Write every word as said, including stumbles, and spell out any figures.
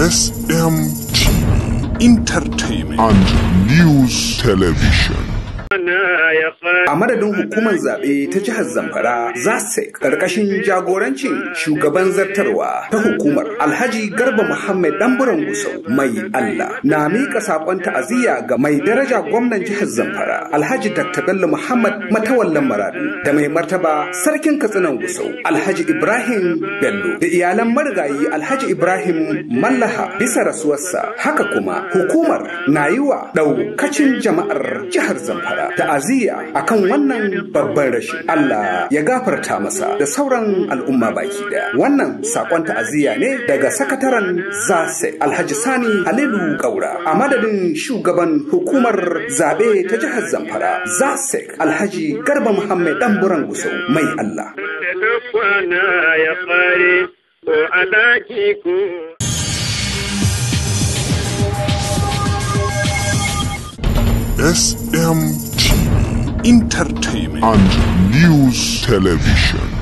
S M T Entertainment and News Television. A madadin hukumar zaɓe ta jihar Zamfara zasek ƙarƙashin jagorancin shugaban zartarwa ta hukumar Alhaji Garba Muhammad Ɗanburan Gusau mai Allah na miƙa saƙon ta'aziyya ga mai daraja gwamnan jihar Zamfara Alhaji Dakta Bello Muhammad Matawallan Maradu da mai martaba sarkin Katsinan Gusau Alhaji Ibrahim Bello da iyalan marigayi Alhaji Ibrahim Mallaha bisa rasuwarsa. Haka kuma hukumar na yi wa ɗaukacin jama'ar jihar Zamfara ta'aziyya akan wannan babban rashi. Allah ya gafarta masa da sauran al'umma baki daya. Wannan sakon ta'aziyya ne daga sakataren Zase Alhaji Sani Halilu Kaura a madadin shugaban hukumar zabe ta jihar Zamfara Zase Alhaji Garba Muhammad Ɗanburan Gusau mai Allah. S M T Entertainment and News Television.